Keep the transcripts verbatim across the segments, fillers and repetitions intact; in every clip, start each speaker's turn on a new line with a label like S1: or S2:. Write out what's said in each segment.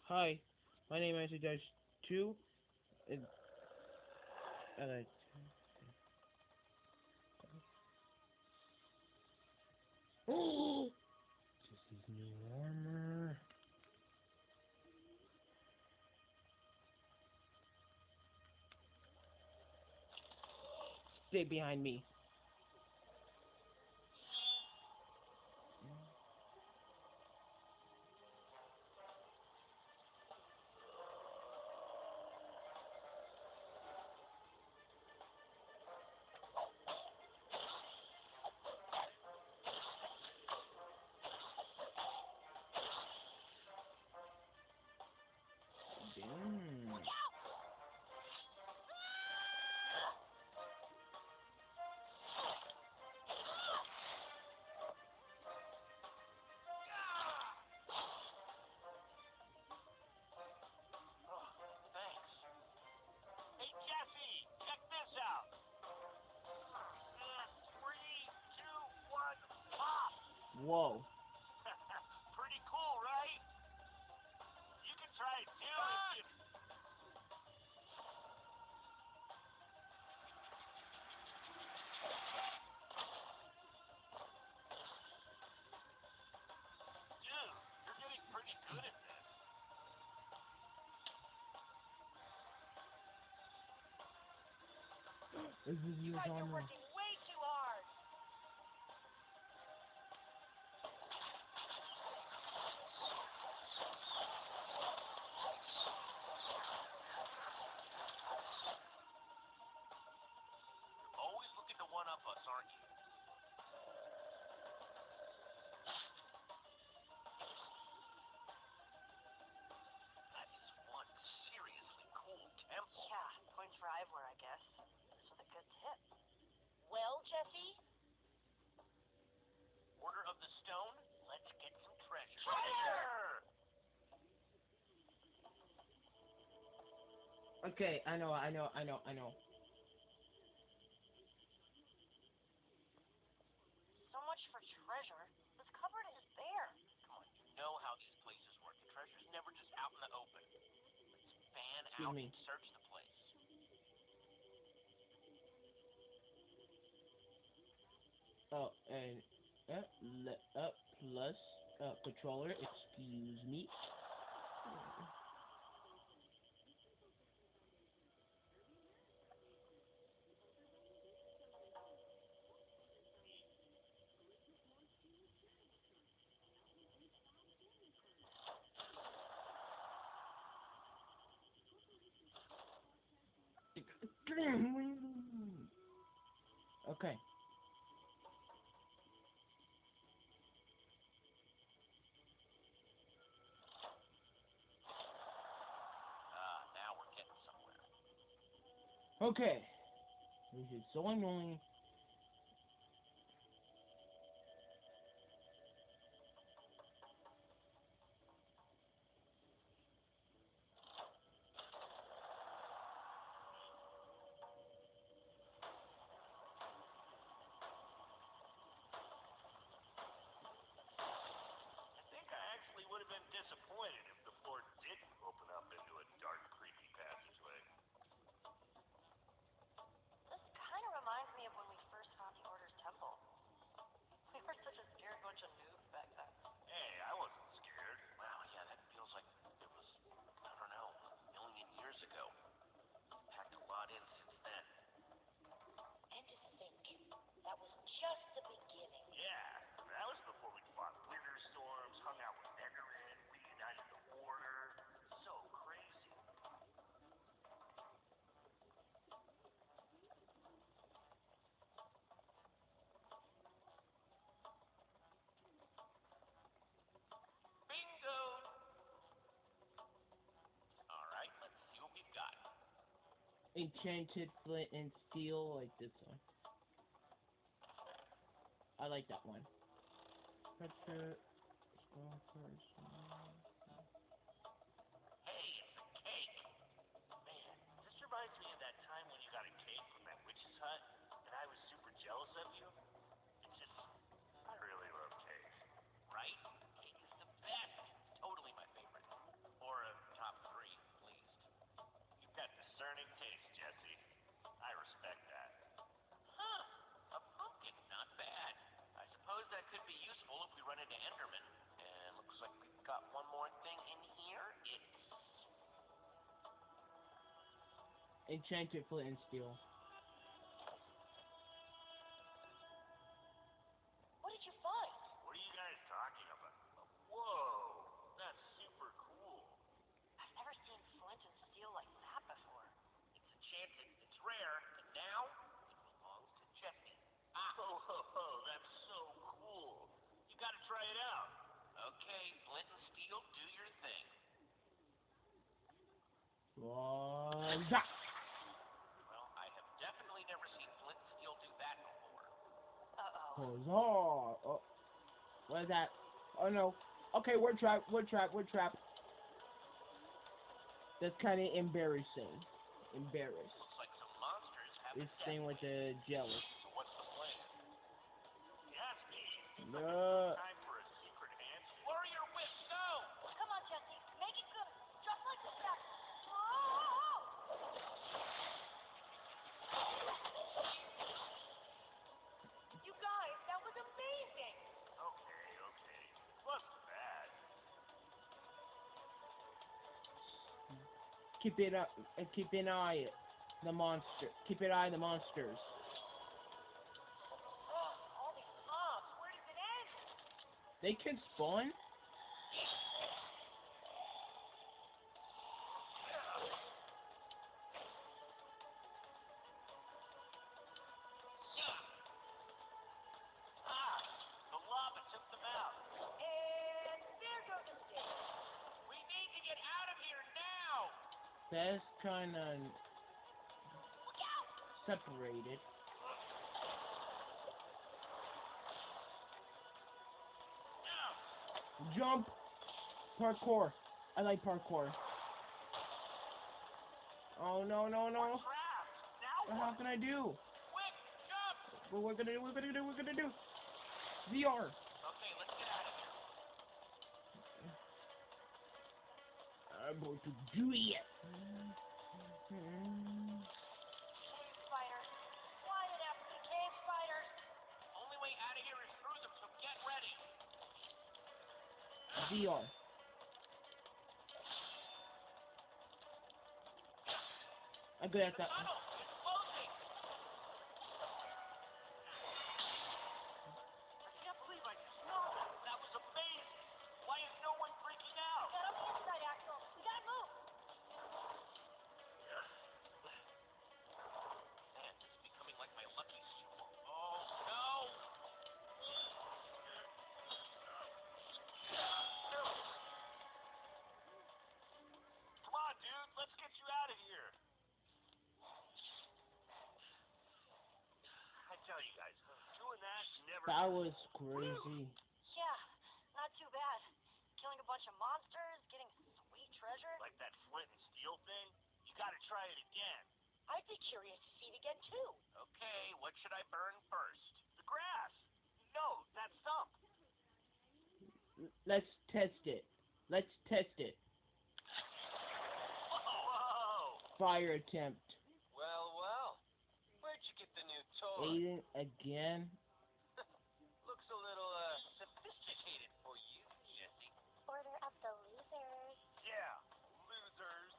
S1: Hi, my name is Judge Two. And, uh, oh, Jesse's new armor. Stay behind me. Damn.
S2: Oh, thanks. Hey, Jesse, check this out. Uh, three, two, one, pop.
S1: Whoa.
S2: Pretty cool, right? You can try it too if you... Dude, you're getting pretty good at this.
S1: This is
S3: You
S1: new
S3: guys are
S1: armor.
S3: working way too hard.
S2: Always looking to one-up us, aren't you? That is one seriously cool temple.
S3: Yeah, points for Ivor, I guess. This was a good tip. Well, Jesse?
S2: Order of the Stone, let's get some treasure.
S3: Treasure!
S1: Okay, I know, I know, I know, I know.
S3: So much for treasure. This cupboard is bare.
S2: Come on, you know how these places work. The treasure's never just out in the open. Let's fan
S1: Excuse
S2: out
S1: me.
S2: and search the place.
S1: Oh, and uh, le- uh, plus uh, controller. Excuse me. Okay.
S2: Ah, now we're getting somewhere.
S1: Okay. This is so annoying.
S2: I think I actually would have been disappointed if the floor didn't open up into a dark, creepy passageway.
S3: This kind of reminds me of when we first found the Order's temple. We were such a scared bunch of noobs back then.
S2: Hey, I wasn't scared. Wow, yeah, that feels like it was, I don't know, a million years ago. Packed a lot in since then.
S3: And to think, that was just the beginning.
S2: Yeah, that was before we fought winter storms, hung out with Negerin, reunited the Order. So crazy. Bingo! Alright, let's see what we've got.
S1: Enchanted flint and steel, like this one. I like that one. Picture. Scroll first.
S2: Hey, it's a cake! Man, this reminds me of that time when you got a cake from that witch's hut, and I was super jealous of you. It's just, I really love cake. Right? Cake is the best. Totally my favorite. Or a one thing in here. It's
S1: Enchanted flint and steel.
S3: What did you find?
S2: What are you guys talking about? Whoa, that's super cool.
S3: I've never seen flint and steel like that before.
S2: It's enchanted, it's rare, and now it belongs to Jesse. Ah. Oh, ho, ho, that's so cool. You gotta try it out. Okay, flint and steel, do your thing.
S1: What's that?
S2: Well, I have definitely never seen flint and steel do that before.
S3: Uh-oh.
S1: Huzzah! Oh, what is that? Oh no. Okay, we're trapped. We're trapped. We're trapped. That's kind of embarrassing. Embarrassed.
S2: Looks like some monsters have
S1: This
S2: a
S1: thing with the jealous.
S2: So what's the plan? Yes, me.
S1: No.
S2: Time for a secret handshake. Warrior whip, go!
S3: Come on, Jesse. Make it good. Just like the best. Oh! You guys, that was amazing.
S2: Okay, okay. Wasn't bad.
S1: Keep it up. Uh, keep an eye. The monster. Keep an eye. The monsters.
S3: Oh, all these mobs. Where does it end?
S1: They can spawn.
S2: Ah, the lava took them out.
S3: And there goes the stick.
S2: We need to get out of here now.
S1: That's kind of
S3: Look out!
S1: separated. Jump. Parkour. I like parkour. Oh no no no!
S2: Trapped. Now
S1: What
S2: what?
S1: can I do?
S2: Quick, jump!
S1: What we're gonna do? We're gonna do? We're gonna do? V R.
S2: Okay, let's get out of here.
S1: I'm going to do it.
S3: Cave spiders. Why did it have to be cave spiders?
S2: Only way out of here is through them, so get ready.
S1: V R. I'm good at
S2: The
S1: that.
S2: tunnel, it's closing. I can't believe I just know that. That was amazing. Why is no one freaking out?
S3: Get on the inside, Axel. We gotta move.
S2: Man, this is becoming like my lucky streak. Oh, no. Come on, dude. Let's get you out of here. I tell you guys, doing that never...
S1: That was crazy.
S3: Yeah, not too bad. Killing a bunch of monsters, getting sweet treasure.
S2: Like that flint and steel thing? You gotta try it again.
S3: I'd be curious to see it again, too.
S2: Okay, what should I burn first? The grass. No, that stump.
S1: Let's test it. Let's test it.
S2: Whoa, whoa.
S1: Fire attempt.
S2: Well, well. Where'd you get the new toy?
S1: Aiden again.
S2: Looks a little, uh, sophisticated for you, Jesse.
S3: Order of the losers.
S2: Yeah, losers.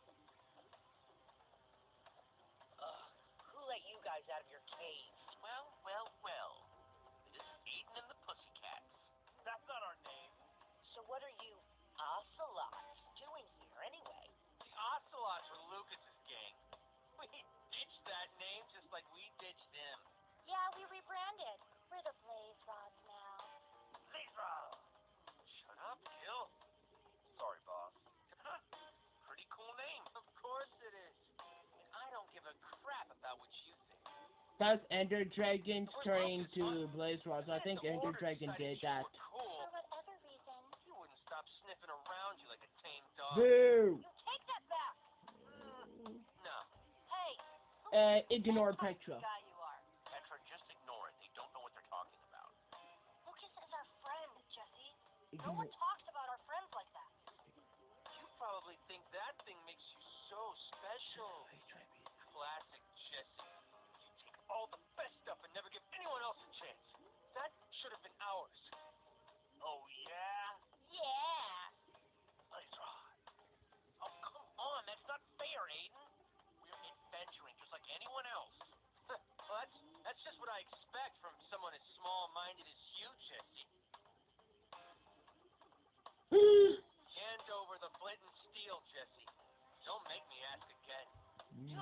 S3: Ugh, who let you guys out of your cave?
S2: Well, well, well. This is Aiden and the Pussycats. That's not our name.
S3: So what are you ocelots doing here, anyway?
S2: The Ocelots were Lucas's gang. We ditched that name just like we ditched them.
S3: Yeah, we rebranded. We're the Blaze Rods now.
S2: Lisa! Shut up, Gil. Sorry, boss. Pretty cool name. Of course it is. And I don't give a crap about what you think.
S1: That's Ender Dragon's turning to Blaze Rods. I think Ender Dragon did that.
S2: Cool.
S3: For whatever reason.
S2: You wouldn't stop sniffing around you like a tame dog.
S1: Boo!
S3: You take that back!
S2: No.
S3: Hey!
S1: Uh, ignore
S3: What kind of
S1: Petra.
S3: guy you are?
S2: Petra, just ignore it. They don't know what they're talking about.
S3: Lucas is our friend, Jesse. No
S1: Ignore.
S3: one talks about our friends like that.
S2: You probably think that thing makes you so special. Classic Jesse. You take all the best stuff and never give anyone else a chance. That should have been ours. Oh, yeah?
S3: Yeah!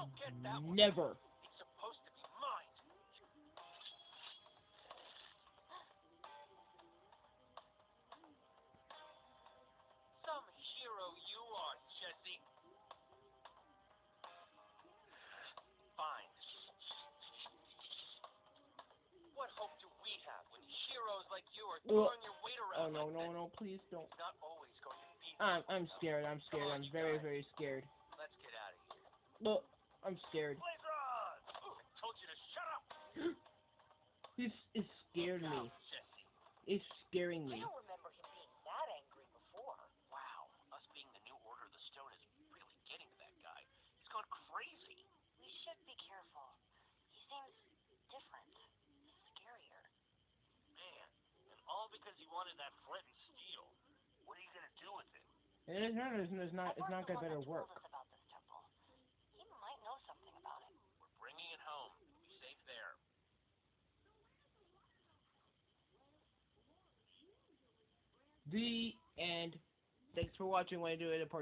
S2: I'll get that one.
S1: Never.
S2: It's supposed to be mine. Some hero you are, Jesse. Fine. What hope do we have when heroes like you are throwing your weight
S1: Oh
S2: around
S1: no,
S2: like
S1: no,
S2: that?
S1: no, please don't.
S2: It's not always going to be.
S1: I'm, I'm scared, I'm scared, I'm very, very scared.
S2: Let's get out of here.
S1: Look, I'm scared.
S2: Blaze Rod! I told you to shut up.
S1: This is scared
S2: Look
S1: me.
S2: out, Jesse.
S1: It's scaring
S3: I
S1: me.
S3: don't remember him being that angry before.
S2: Wow, us being the new Order of the Stone is really getting to that guy. He's gone crazy.
S3: We should be careful. He seems different. Scarier.
S2: Man, and all because he wanted that flint and steel. What are you gonna do with it?
S1: It's not, it's not, it's not gonna better work.
S3: Told us about this temple. He might know something about it.
S2: We're bringing it home. Be safe there.
S1: The end. Thanks for watching. When I do it,